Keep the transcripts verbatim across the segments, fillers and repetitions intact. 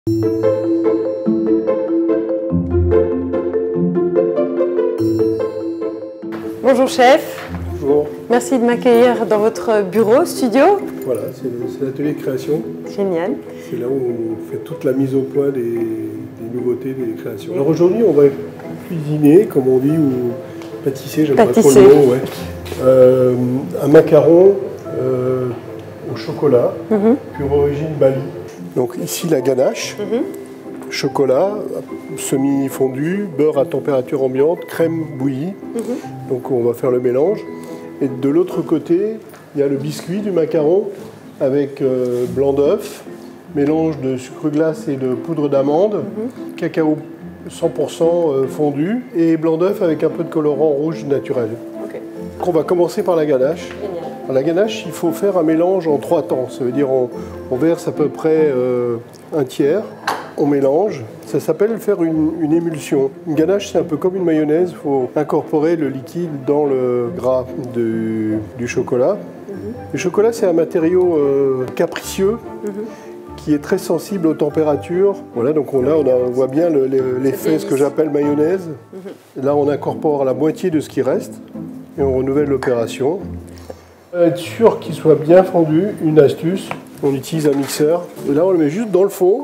Bonjour chef. Bonjour. Merci de m'accueillir dans votre bureau, studio. Voilà, c'est l'atelier de création. Génial. C'est là où on fait toute la mise au point des, des nouveautés, des créations. Alors aujourd'hui, on va cuisiner, comme on dit, ou pâtisser, j'aime pas trop le mot. Ouais. Euh, un macaron euh, au chocolat, mm-hmm. pure origine Bali. Donc ici la ganache, mm-hmm. chocolat, semi-fondu, beurre à température ambiante, crème bouillie. Mm-hmm. Donc on va faire le mélange. Et de l'autre côté, il y a le biscuit du macaron avec euh, blanc d'œuf, mélange de sucre glace et de poudre d'amande, mm-hmm. cacao cent pour cent fondu et blanc d'œuf avec un peu de colorant rouge naturel. Okay. Donc on va commencer par la ganache. Génial. La ganache, il faut faire un mélange en trois temps. Ça veut dire on, on verse à peu près euh, un tiers, on mélange. Ça s'appelle faire une, une émulsion. Une ganache, c'est un peu comme une mayonnaise. Il faut incorporer le liquide dans le gras de, du chocolat. Mm-hmm. Le chocolat, c'est un matériau euh, capricieux. Mm-hmm. qui est très sensible aux températures. Voilà, donc on, là, on, a, on voit bien l'effet, ce que j'appelle mayonnaise. Mm-hmm. Là, on incorpore la moitié de ce qui reste et on renouvelle l'opération. Pour être sûr qu'il soit bien fondu, une astuce, on utilise un mixeur. Et là, on le met juste dans le fond.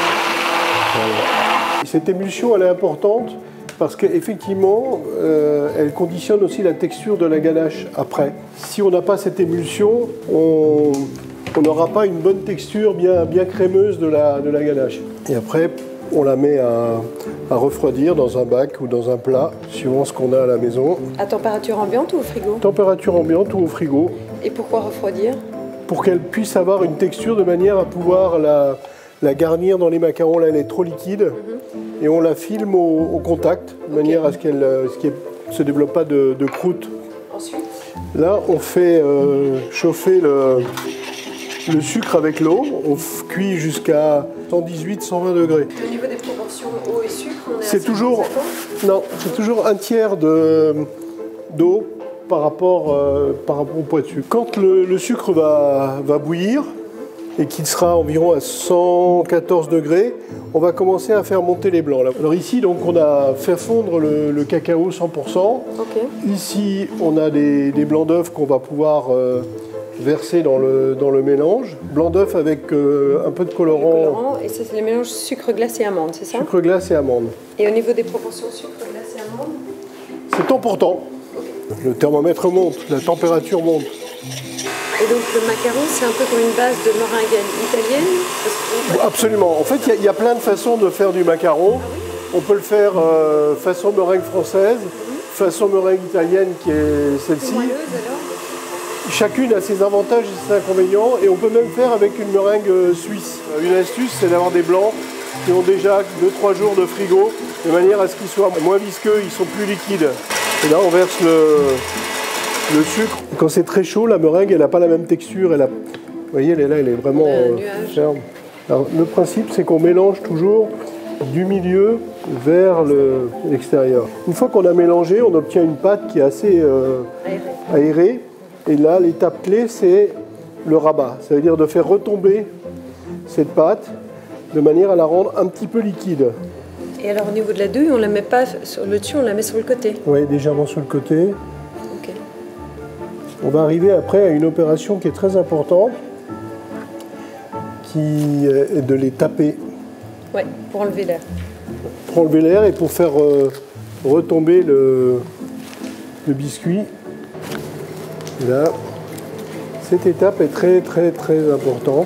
Voilà. Cette émulsion, elle est importante parce qu'effectivement, euh, elle conditionne aussi la texture de la ganache après. Si on n'a pas cette émulsion, on... on n'aura pas une bonne texture bien, bien crémeuse de la, de la ganache. Et après, on la met à, à refroidir dans un bac ou dans un plat, suivant ce qu'on a à la maison. À température ambiante ou au frigo? Température ambiante ou au frigo. Et pourquoi refroidir? Pour qu'elle puisse avoir une texture de manière à pouvoir la, la garnir dans les macarons. Là, elle est trop liquide. Mm-hmm. Et on la filme au, au contact, de okay. manière à ce qu'elle ne se développe pas de, de croûte. Ensuite? Là, on fait euh, chauffer le... le sucre avec l'eau, on cuit jusqu'à cent dix-huit à cent vingt degrés. Au niveau des proportions eau et sucre, on est c'est toujours non, c'est toujours un tiers de d'eau par rapport euh, par rapport au poids de sucre. Quand le, le sucre va va bouillir et qu'il sera environ à cent quatorze degrés, on va commencer à faire monter les blancs. Alors ici, donc, on a fait fondre le, le cacao cent pour cent. Okay. Ici, on a des, des blancs d'œufs qu'on va pouvoir euh, versé dans le, dans le mélange. Blanc d'œuf avec euh, un peu de colorant. colorant et ça, c'est le mélange sucre glace et amande, c'est ça? Sucre glace et amande. Et au niveau des proportions sucre glace et amande? C'est important. Okay. Le thermomètre monte, la température monte. Et donc le macaron, c'est un peu comme une base de meringue italienne? Parce que... Absolument. En fait, il y, y a plein de façons de faire du macaron. Ah oui? On peut le faire euh, façon meringue française, mm-hmm. façon meringue italienne qui est celle-ci. Chacune a ses avantages et ses inconvénients et on peut même faire avec une meringue suisse. Une astuce, c'est d'avoir des blancs qui ont déjà deux trois jours de frigo de manière à ce qu'ils soient moins visqueux, ils sont plus liquides. Et là, on verse le, le sucre. Et quand c'est très chaud, la meringue, elle n'a pas la même texture. Elle a, vous voyez, elle est là, elle est vraiment euh, ferme. Alors, le principe, c'est qu'on mélange toujours du milieu vers l'extérieur. Une fois qu'on a mélangé, on obtient une pâte qui est assez euh, aérée. aérée. Et là, l'étape clé, c'est le rabat. Ça veut dire de faire retomber cette pâte de manière à la rendre un petit peu liquide. Et alors, au niveau de la douille, on ne la met pas sur le dessus, on la met sur le côté? Oui, légèrement sur le côté. Okay. On va arriver après à une opération qui est très importante, qui est de les taper. Oui, pour enlever l'air. Pour enlever l'air et pour faire euh, retomber le, le biscuit. Là, cette étape est très très très importante.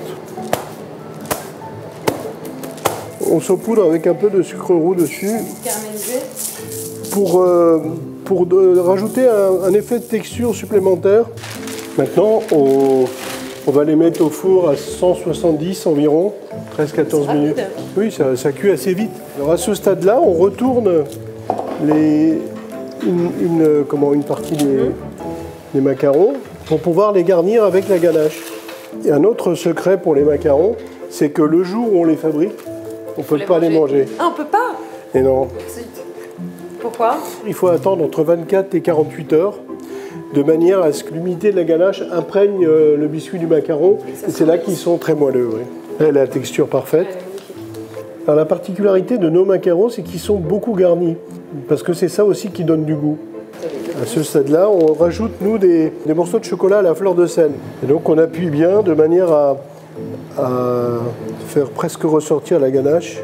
On saupoudre avec un peu de sucre roux dessus pour, euh, pour de, rajouter un, un effet de texture supplémentaire. Maintenant, on, on va les mettre au four à cent soixante-dix environ, treize à quatorze minutes. Oui, ça, ça cuit assez vite. Alors à ce stade-là, on retourne les, une, une, comment, une partie des... les macarons pour pouvoir les garnir avec la ganache. Et un autre secret pour les macarons, c'est que le jour où on les fabrique, on ne peut pas les manger. Ah, on peut pas? Et non. Pourquoi? Il faut attendre entre vingt-quatre et quarante-huit heures, de manière à ce que l'humidité de la ganache imprègne le biscuit du macaron. Et c'est là qu'ils sont très moelleux. Oui. Là, la texture parfaite. Alors, la particularité de nos macarons, c'est qu'ils sont beaucoup garnis. Parce que c'est ça aussi qui donne du goût. À ce stade-là, on rajoute, nous, des, des morceaux de chocolat à la fleur de sel. Et donc, on appuie bien de manière à, à faire presque ressortir la ganache.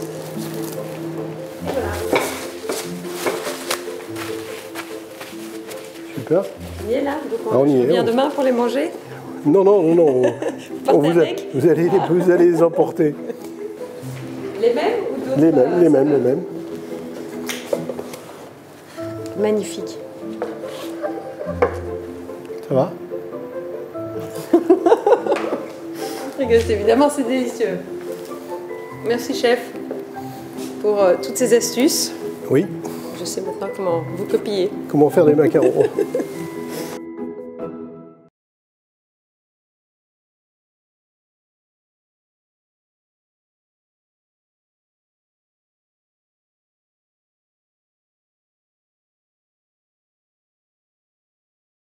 Super. On y est là, donc on, Ah, on y est, vient on... demain pour les manger. Non, non, non, non. On vous, a, vous, allez, vous allez les emporter. Les mêmes ou d'autres? Les mêmes, les mêmes, les mêmes. Magnifique. Ça va? Évidemment, c'est délicieux. Merci, chef, pour euh, toutes ces astuces. Oui. Je sais maintenant comment vous copier. Comment faire des macarons.